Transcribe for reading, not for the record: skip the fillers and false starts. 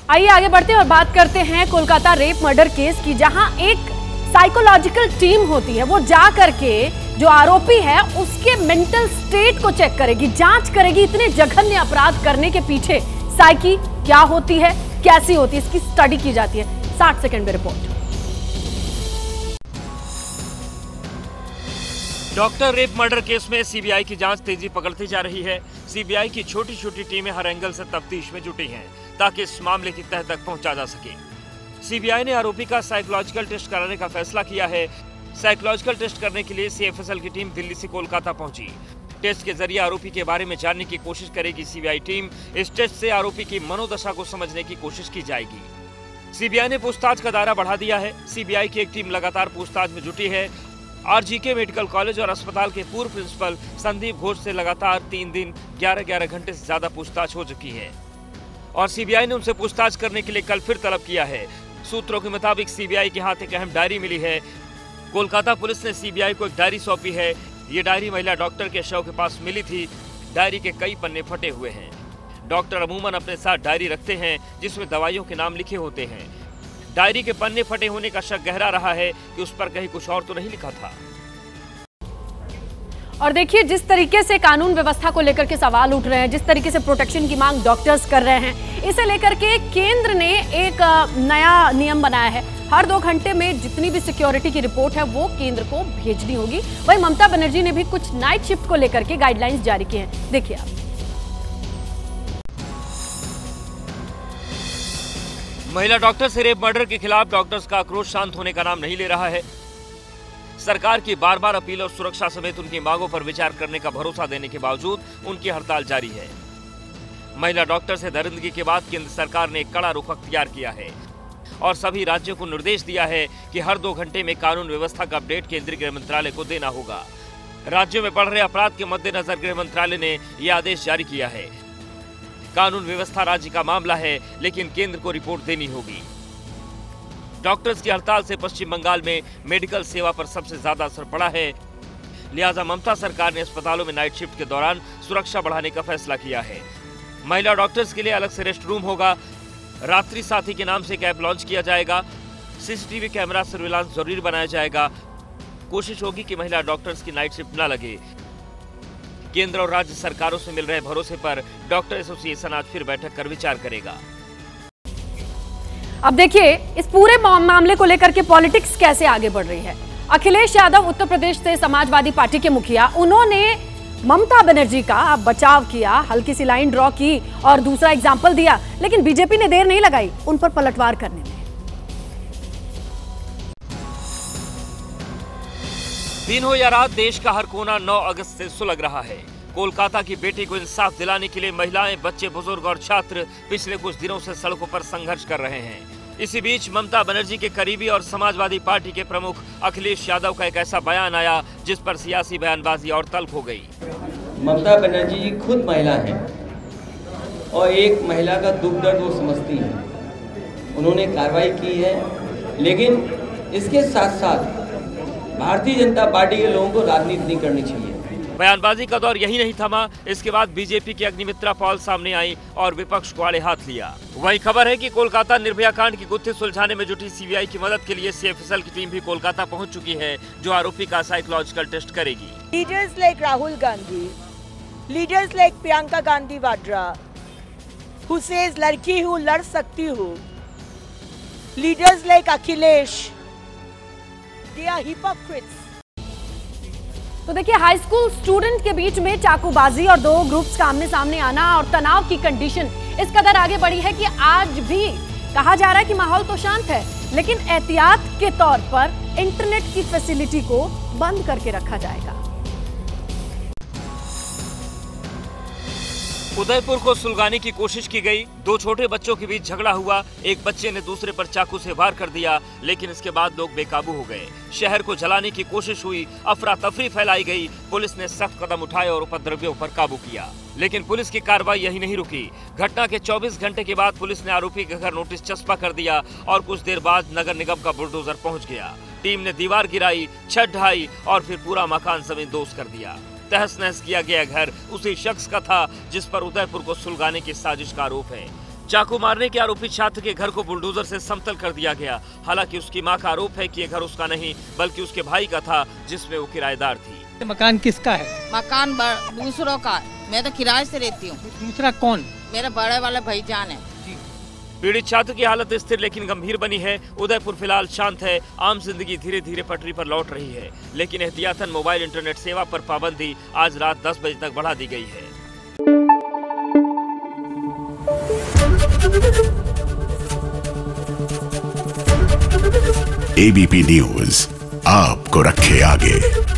आइए आगे बढ़ते हैं और बात करते हैं कोलकाता रेप मर्डर केस की, जहां एक साइकोलॉजिकल टीम होती है, वो जा करके जो आरोपी है उसके मेंटल स्टेट को चेक करेगी, जांच करेगी इतने जघन्य अपराध करने के पीछे साइकी क्या होती है, कैसी होती है, इसकी स्टडी की जाती है। 60 सेकंड में report. Doctor rape murder case में सीबीआई की जांच तेजी पकड़ती जा रही है। सीबीआई की छोटी छोटी टीमें हर एंगल से तफ्तीश में जुटी हैं ताकि इस मामले की तह तक पहुंचा जा सके। सीबीआई ने आरोपी का साइकोलॉजिकल टेस्ट कराने का फैसला किया है। साइकोलॉजिकल टेस्ट करने के लिए सीएफएसएल की टीम दिल्ली से कोलकाता पहुंची। टेस्ट के जरिए आरोपी के बारे में जानने की कोशिश करेगी सीबीआई टीम। इस टेस्ट से आरोपी की मनोदशा को समझने की कोशिश की जाएगी। सीबीआई ने पूछताछ का दायरा बढ़ा दिया है। सीबीआई की एक टीम लगातार पूछताछ में जुटी है। आरजीके मेडिकल कॉलेज और अस्पताल के पूर्व प्रिंसिपल संदीप घोष से लगातार 3 दिन 11-11 घंटे से ज्यादा पूछताछ हो चुकी है और सीबीआई ने उनसे पूछताछ करने के लिए कल फिर तलब किया है। सूत्रों के मुताबिक सीबीआई के हाथ एक अहम डायरी मिली है। कोलकाता पुलिस ने सीबीआई को एक डायरी सौंपी है। ये डायरी महिला डॉक्टर के शव के पास मिली थी। डायरी के कई पन्ने फटे हुए हैं। डॉक्टर अमूमन अपने साथ डायरी रखते हैं जिसमें दवाइयों के नाम लिखे होते हैं। डायरी के पन्ने फटे होने का शक गहरा रहा है कि उस पर कहीं कुछ और तो नहीं लिखा था। और देखिए जिस तरीके से कानून व्यवस्था को लेकर के सवाल उठ रहे हैं, जिस तरीके से प्रोटेक्शन की मांग डॉक्टर्स कर रहे हैं, इसे लेकर के केंद्र ने एक नया नियम बनाया है। हर 2 घंटे में जितनी भी सिक्योरिटी की रिपोर्ट है वो केंद्र को भेजनी होगी। वहीं ममता बनर्जी ने भी कुछ नाइट शिफ्ट को लेकर के गाइडलाइंस जारी किए हैं। देखिए आप। महिला डॉक्टर से रेप मर्डर के खिलाफ डॉक्टर्स का आक्रोश शांत होने का नाम नहीं ले रहा है। सरकार की बार बार अपील और सुरक्षा समेत उनकी मांगों पर विचार करने का भरोसा देने के बावजूद उनकी हड़ताल जारी है। महिला डॉक्टर से दरिंदगी के बाद केंद्र सरकार ने एक कड़ा रुख अख्तियार किया है और सभी राज्यों को निर्देश दिया है कि हर 2 घंटे में कानून व्यवस्था का अपडेट केंद्रीय गृह मंत्रालय को देना होगा। राज्यों में बढ़ रहे अपराध के मद्देनजर गृह मंत्रालय ने यह आदेश जारी किया है। कानून व्यवस्था राज्य का मामला है, लेकिन केंद्र को रिपोर्ट देनी होगी। डॉक्टर्स की हड़ताल से पश्चिम बंगाल में मेडिकल सेवा पर सबसे ज्यादा असर पड़ा है। लिहाजा ममता सरकार ने अस्पतालों में नाइट शिफ्ट के दौरान सुरक्षा बढ़ाने का फैसला किया है। महिला डॉक्टर्स के लिए अलग से रेस्ट रूम होगा। रात्रि साथी के नाम से एक ऐप लॉन्च किया जाएगा। सीसीटीवी कैमरा सर्विलांस जरूरी बनाया जाएगा। कोशिश होगी कि महिला डॉक्टर्स की नाइट शिफ्ट न लगे। केंद्र और राज्य सरकारों से मिल रहे भरोसे पर डॉक्टर एसोसिएशन आज फिर बैठक कर विचार करेगा। अब देखिए इस पूरे मामले को लेकर के पॉलिटिक्स कैसे आगे बढ़ रही है। अखिलेश यादव उत्तर प्रदेश से समाजवादी पार्टी के मुखिया, उन्होंने ममता बनर्जी का बचाव किया, हल्की सी लाइन ड्रॉ की और दूसरा एग्जाम्पल दिया, लेकिन बीजेपी ने देर नहीं लगाई उन पर पलटवार करने में। दिन हो या रात, देश का हर कोना 9 अगस्त से सुलग रहा है। कोलकाता की बेटी को इंसाफ दिलाने के लिए महिलाएं, बच्चे, बुजुर्ग और छात्र पिछले कुछ दिनों से सड़कों पर संघर्ष कर रहे हैं। इसी बीच ममता बनर्जी के करीबी और समाजवादी पार्टी के प्रमुख अखिलेश यादव का एक ऐसा बयान आया जिस पर सियासी बयानबाजी और तल्ख हो गई। ममता बनर्जी जी खुद महिला हैं और एक महिला का दुख दर्द वो समझती हैं। उन्होंने कार्रवाई की है, लेकिन इसके साथ साथ भारतीय जनता पार्टी के लोगों को राजनीति नहीं करनी चाहिए। बयानबाजी का दौर यही नहीं थमा। इसके बाद बीजेपी की अग्निमित्रा पॉल सामने आई और विपक्ष को आड़े हाथ लिया। वही खबर है कि कोलकाता निर्भया कांड की गुत्थी सुलझाने में जुटी सीबीआई की मदद के लिए सीएफएसएल की टीम भी कोलकाता पहुंच चुकी है, जो आरोपी का साइकोलॉजिकल टेस्ट करेगी। Leaders like Rahul Gandhi, leaders like Priyanka Gandhi Vadra, who says लड़की हूँ लड़ सकती हूँ, leaders like Akhilesh, they are hypocrites। तो देखिए हाई स्कूल स्टूडेंट के बीच में चाकूबाजी और 2 ग्रुप्स का आमने सामने आना और तनाव की कंडीशन इस कदर आगे बढ़ी है कि आज भी कहा जा रहा है कि माहौल तो शांत है, लेकिन एहतियात के तौर पर इंटरनेट की फैसिलिटी को बंद करके रखा जाएगा। उदयपुर को सुलगाने की कोशिश की गई। 2 छोटे बच्चों के बीच झगड़ा हुआ। एक बच्चे ने दूसरे पर चाकू से वार कर दिया, लेकिन इसके बाद लोग बेकाबू हो गए। शहर को जलाने की कोशिश हुई, अफरा तफरी फैलाई गई। पुलिस ने सख्त कदम उठाए और उपद्रवियों पर काबू किया, लेकिन पुलिस की कार्रवाई यही नहीं रुकी। घटना के 24 घंटे के बाद पुलिस ने आरोपी के घर नोटिस चस्पा कर दिया और कुछ देर बाद नगर निगम का बुलडोजर पहुंच गया। टीम ने दीवार गिराई, छत ढाई और फिर पूरा मकान जमीन दोज कर दिया। तहस नहस किया गया घर उसी शख्स का था जिस पर उदयपुर को सुलगाने की साजिश का आरोप है। चाकू मारने के आरोपी छात्र के घर को बुलडोजर से समतल कर दिया गया। हालांकि उसकी मां का आरोप है कि ये घर उसका नहीं बल्कि उसके भाई का था, जिसमें वो किराएदार थी। मकान किसका है? मकान दूसरों का है, मैं तो किराए से रहती हूँ। दूसरा कौन? मेरे बड़े वाले भाईजान है। पीड़ित छात्र की हालत स्थिर लेकिन गंभीर बनी है। उदयपुर फिलहाल शांत है। आम जिंदगी धीरे धीरे पटरी पर लौट रही है, लेकिन एहतियातन मोबाइल इंटरनेट सेवा पर पाबंदी आज रात 10 बजे तक बढ़ा दी गई है। एबीपी न्यूज आपको रखे आगे।